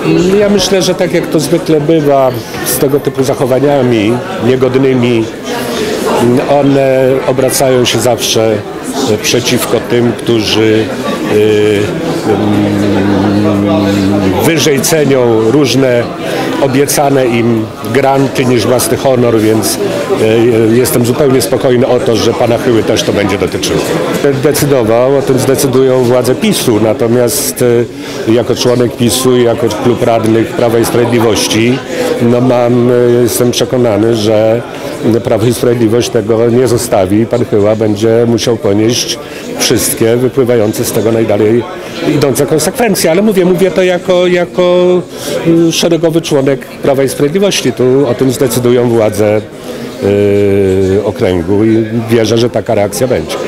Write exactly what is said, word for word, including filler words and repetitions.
Ja myślę, że tak jak to zwykle bywa z tego typu zachowaniami niegodnymi, one obracają się zawsze przeciwko tym, którzy wyżej cenią różne obiecane im granty niż własny honor, więc jestem zupełnie spokojny o to, że pana Chyły też to będzie dotyczyło. Decydował, o tym zdecydują władze PiSu, natomiast jako członek PiSu i jako klub radnych Prawa i Sprawiedliwości no mam, jestem przekonany, że Prawo i Sprawiedliwość tego nie zostawi. Pan Chyła będzie musiał ponieść wszystkie wypływające z tego najdalej idące konsekwencje, ale mówię, mówię to jako, jako szeregowy członek Prawa i Sprawiedliwości. Tu o tym zdecydują władze yy, okręgu i wierzę, że taka reakcja będzie.